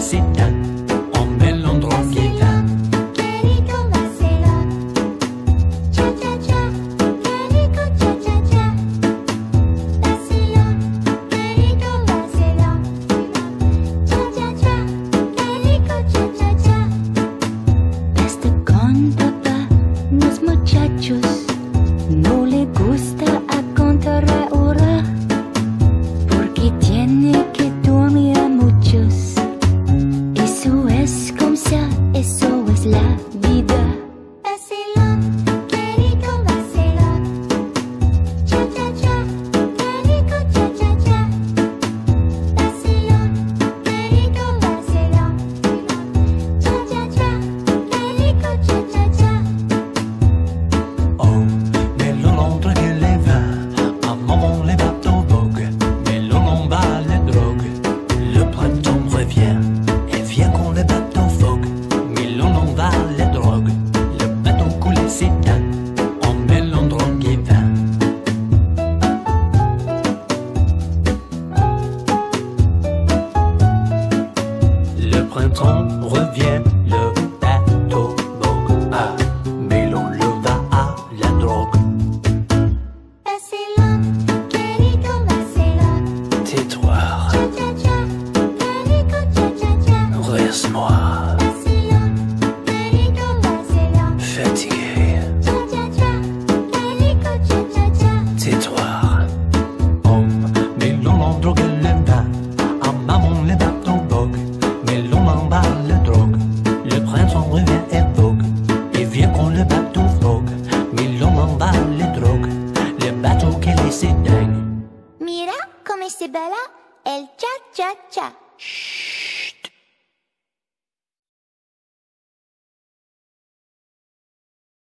s'éteint. On met l'endroit qui est vain. No le gusta a contar ahora porque tiene que dormir a muchos. Eso es como ça, eso es la vida. Vacilón, qué rico vacilón. Cha cha cha, qué rico cha cha cha. Vacilón, qué rico vacilón. Cha cha cha, qué rico cha cha cha. Oh, Mélo Londres que les vins, à maman les bateaux voguent, Mélo l'on bat les drogues, le printemps revient, et vient qu'on les bateaux voguent, Mélo l'on bat les drogues, le bateau coule et s'éteint, on met l'endroit qui est vain. Le printemps revient, le bateau vogue, ah, Mélo le va à la drogue. Vacilón, qué rico vacilón. Tais-toi, Cha cha cha, qué rico cha cha cha. reste-moi, Vacilón, qué rico vacilón. fatigué, Cha cha cha, qué rico cha cha cha. tais-toi. Oh, Mélo l'on drogue le vin, à maman les bateaux voguent, Mélo l'on bat la drogue, le printemps revient et vogue, et vient qu'on le bateau vogue, Mélo l'on bat les drogues, le bateau qui les éteint. Mira come se bella el cha cha cha.